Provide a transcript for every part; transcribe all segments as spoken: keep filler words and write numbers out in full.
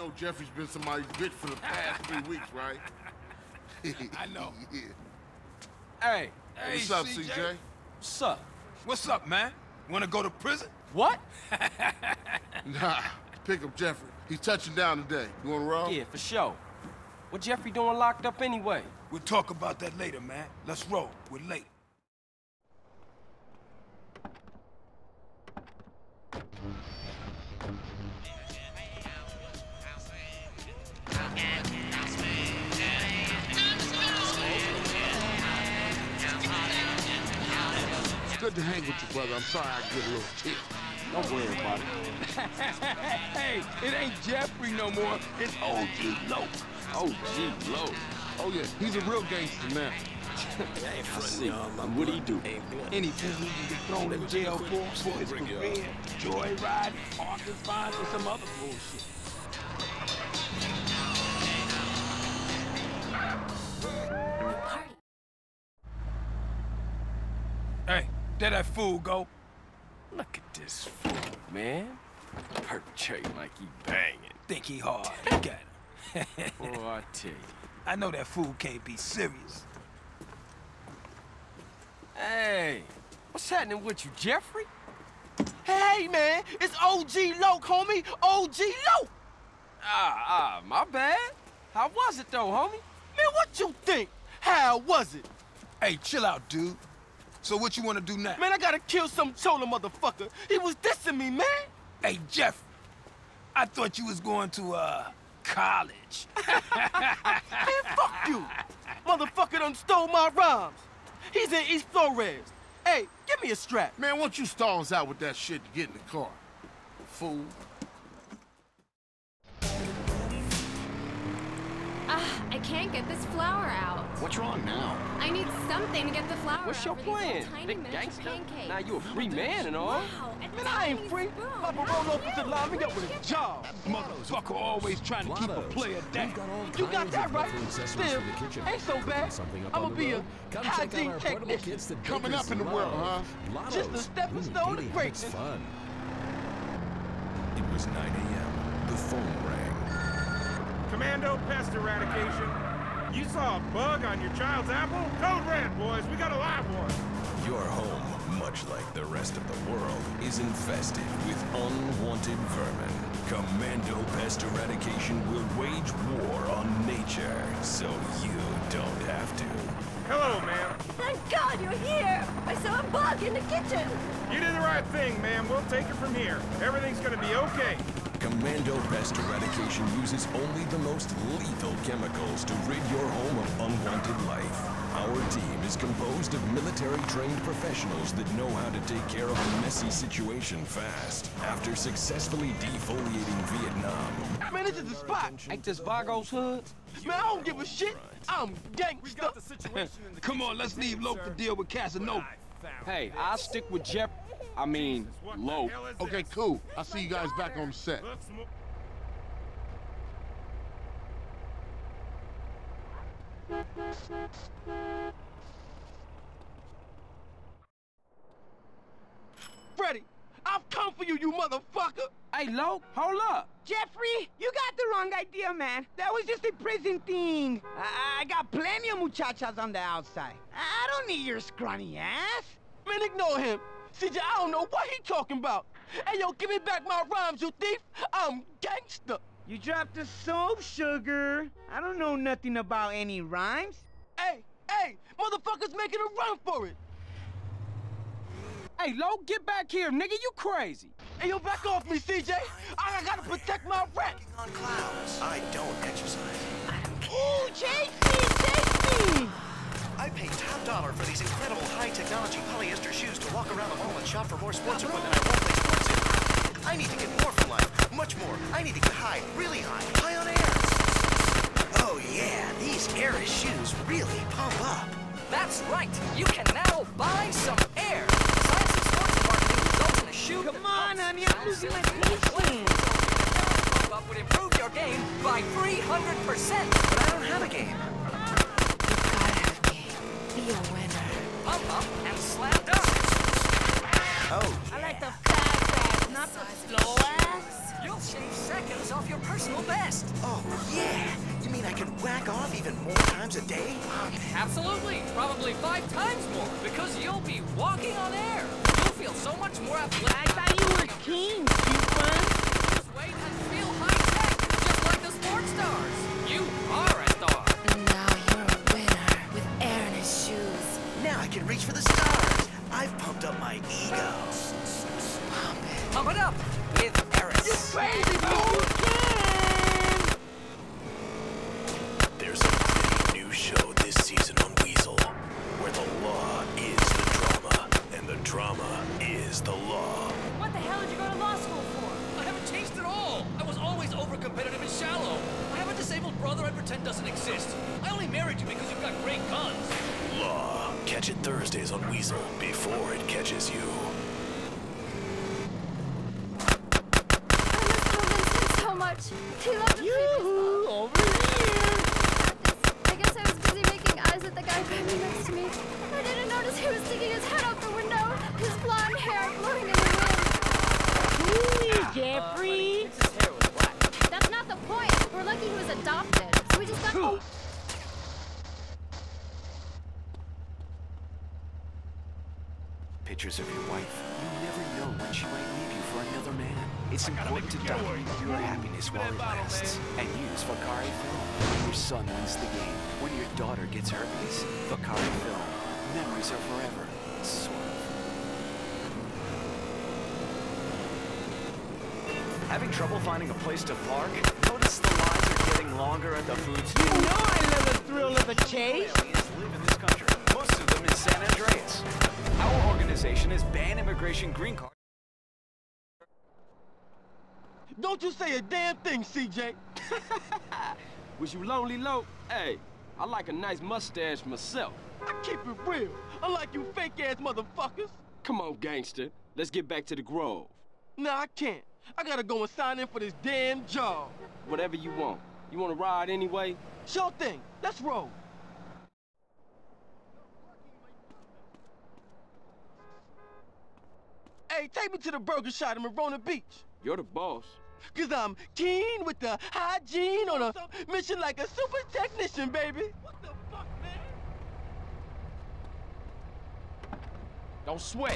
know Jeffrey's been somebody's bitch for the past three weeks, right? I know. Yeah. Hey. Hey, what's up, C J? C J? What's up? What's up, man? Wanna go to prison? What? Nah, pick up Jeffrey. He's touching down today. You wanna roll? Yeah, for sure. What Jeffrey doing locked up anyway? We'll talk about that later, man. Let's roll. We're late. It's good to hang with you, brother. I'm sorry I get a little tip. Don't worry about it. Hey, it ain't Jeffrey no more. It's O G Loc. O G Loc. Oh, yeah, he's a real gangster now. I see. And what'd he do? Anything he can get thrown in jail for, for his career, joyride, parking fines, or some other bullshit. Hey, there that fool go. Look at this fool, man. Perpetrating like he banging. Think he hard. Look at him. Boy, I tell you. I know that fool can't be serious. Hey, what's happening with you, Jeffrey? Hey, man, it's O G Loc, homie. O G Loc. Ah, ah, my bad. How was it, though, homie? Man, what you think? How was it? Hey, chill out, dude. So what you want to do now? Man, I gotta kill some chola motherfucker. He was dissing me, man. Hey, Jeff, I thought you was going to, uh, college. Man, fuck you. Motherfucker done stole my rhymes. He's in East Flores. Hey, give me a strap. Man, why don't you stall us out with that shit to get in the car? Fool. Ah, I can't get this flour out. What's wrong now? I need something to get the flour What's out your for these plan? little tiny Big miniature gangster? pancakes. Now you a free man and all. Wow, a Man, I ain't tiny free. spoon. Papa How roll over cute. to line me up with a job. Motherfucker always trying to keep a player down. You got that right. Still, ain't so bad. I'ma be a hygiene technician. Coming up in the world, huh? Just a stepping stone to greatness. It was nine A M The phone rang. Commando Pest Eradication. You saw a bug on your child's apple? Code Red, boys. We got a live one. Your home, much like the rest of the world, is infested with unwanted vermin. Commando Pest Eradication will wage war on nature, so you don't have to. Hello, ma'am. Thank God you're here! I saw a bug in the kitchen! You did the right thing, ma'am. We'll take it from here. Everything's gonna be okay. Commando Pest Eradication uses only the most lethal chemicals to rid your home of unwanted life. Our team is composed of military-trained professionals that know how to take care of a messy situation fast. After successfully defoliating Vietnam... Man, this is the spot. Ain't this Vago's hood? Man, I don't give a shit. I'm gangster. Come on, let's leave Loc to deal with Casanova. Hey, I'll stick with Jeff. I mean, Loc. Okay, cool. I'll see you guys back on the set. Freddy, I've come for you, you motherfucker. Hey, Loc, hold up. Jeffrey, you got the wrong idea, man. That was just a prison thing. I, I got plenty of muchachas on the outside. I don't need your scrawny ass. Man, ignore him. C J, I don't know what he talking about. Hey, yo, give me back my rhymes, you thief. I'm gangster. You dropped the soap, sugar. I don't know nothing about any rhymes. Hey, hey, motherfuckers making a run for it. Hey, Loc, get back here, nigga. You crazy. Hey, yo, back off me, C J. I, I gotta protect my rat. On clouds. I don't exercise. Ooh, chase me, chase me! I pay top dollar for these incredible high-technology polyester shoes to walk around the mall and shop for more sports equipment I won't play sports in. I need to get more from life. Much more. I need to get high, really high, high on air. Oh yeah, these Aeris shoes really pump up. That's right. You can now buy some air. Science and sports marketing results in a shoe. Come on, honey, I'm losing my patience. Pump up would improve your game by three hundred percent. But I don't have a game. Be a winner. Pump up and slam dunk. Oh, I like the fast, fast not the slow ass. You'll shave seconds off your personal best. Oh, yeah. You mean I can whack off even more times a day? Absolutely. Probably five times more, because you'll be walking on air. You'll feel so much more athletic. I thought you were king, Cupid. Lose weight and feel high-tech, just like the sports stars. You are a star. Now you're a winner with air in his shoes. Now I can reach for the stars. I've pumped up my ego. Pump it. Pump it up with Eris. You crazy fool! There's a pretty new show this season on Weasel, where the law is the drama, and the drama is the law. What the hell did you go to law school for? I haven't changed at all. I was always over-competitive and shallow. I have a disabled brother I pretend doesn't exist. I only married you because you've got great guns. Law. Catch it Thursdays on Weasel before it catches you. So much. He loved the previous Over here. I guess I was busy making eyes at the guy driving next to me. I didn't notice he was sticking his head out the window, his blonde hair blowing in the wind. Ooh, Jeffrey. His hair was black. That's not the point. We're lucky he was adopted. So we just got. Oh. Pictures of your wife. You never know when she might leave you for another man. It's important to document your happiness while it lasts. And use Vakari Film. When your son wins the game, when your daughter gets herpes, Vakari Film. Memories are forever. Sort of. Having trouble finding a place to park? Notice the lines are getting longer at the food store. You know I love the thrill of the chase. Aliens live in this country. Most of them in San Andreas. Our organization has banned immigration green card. Don't you say a damn thing, C J. Was you lonely, Lo? Hey, I like a nice mustache myself. I keep it real, unlike you fake-ass motherfuckers. Come on, gangster. Let's get back to the Grove. Nah, I can't. I gotta go and sign in for this damn job. Whatever you want. You want to ride anyway? Sure thing. Let's roll. Hey, take me to the burger shop in Marona Beach. You're the boss. Cause I'm keen with the hygiene on a mission like a super technician, baby. What the fuck, man? Don't sweat.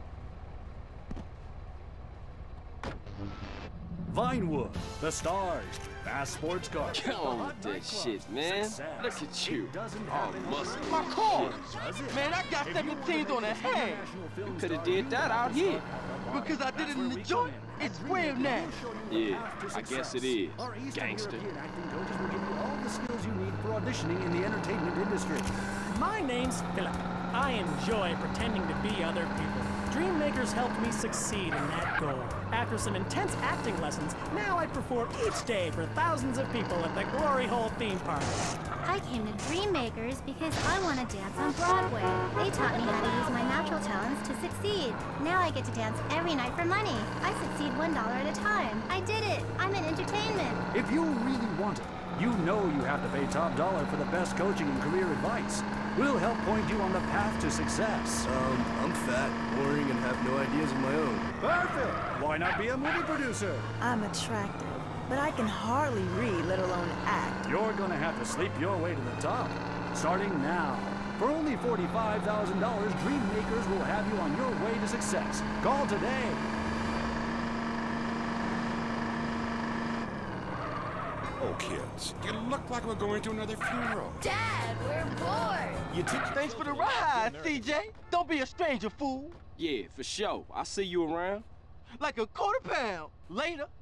Vinewood, the stars, fast sports cars. Get on with that shit, man. Look at you. All muscle. My car. Man, I got seventeens on the head. You could have did that out here. Because I did it in the joint, it's real now. Yeah, I guess it is, gangster. Acting coaches will give you all the skills you need for auditioning in the entertainment industry. My name's Philip. I enjoy pretending to be other people. Dreammakers helped me succeed in that goal. After some intense acting lessons, now I perform each day for thousands of people at the Glory Hole theme park. I came to Dreammakers because I want to dance on Broadway. They taught me how to use my natural talents to succeed. Now I get to dance every night for money. I succeed one dollar at a time. I did it. I'm in entertainment. If you really want it, you know you have to pay top dollar for the best coaching and career advice. We'll help point you on the path to success. Um, I'm fat, boring, and have no ideas of my own. Perfect! Why not be a movie producer? I'm attractive, but I can hardly read, let alone act. You're gonna have to sleep your way to the top. Starting now. For only forty-five thousand dollars, Dreammakers will have you on your way to success. Call today. Oh, kids, you look like we're going to another funeral. Dad, we're bored. You teach Thanks for the ride, C J. Don't be a stranger, fool. Yeah, for sure. I'll see you around. Like a quarter pound. Later.